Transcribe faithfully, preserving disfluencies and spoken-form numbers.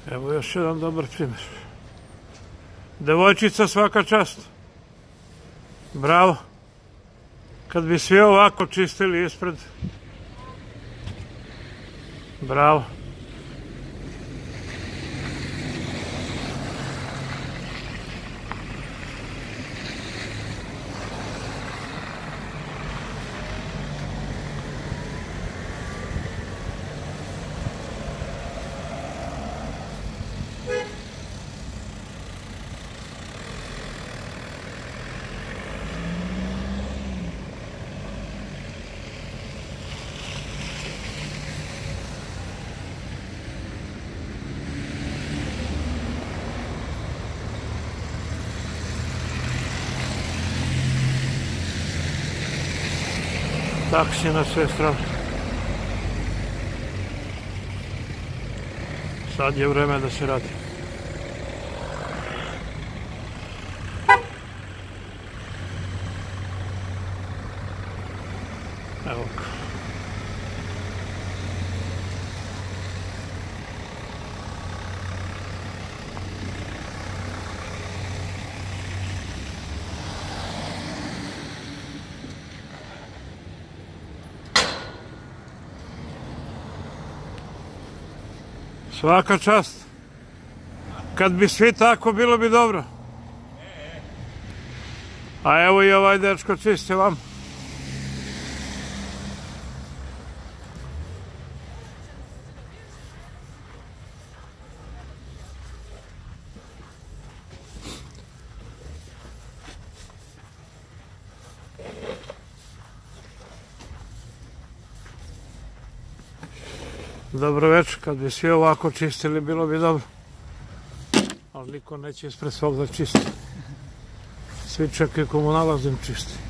Evo još jedan dobar primjer. Devojčica, svaka čast. Bravo. Kad bi svi ovako čistili ispred. Bravo. Taksi na sve strane. Sad je vreme da se radi. Evo ga. Svaka čast. Kad bi svi tako, bilo bi dobro. A evo i ovaj dečko čisti vam. Dobro večer, kad bi svi ovako čistili, bilo bi dobro. Ali niko neće ispred svog da čisti. Svi čekaju komunalac da im čisti.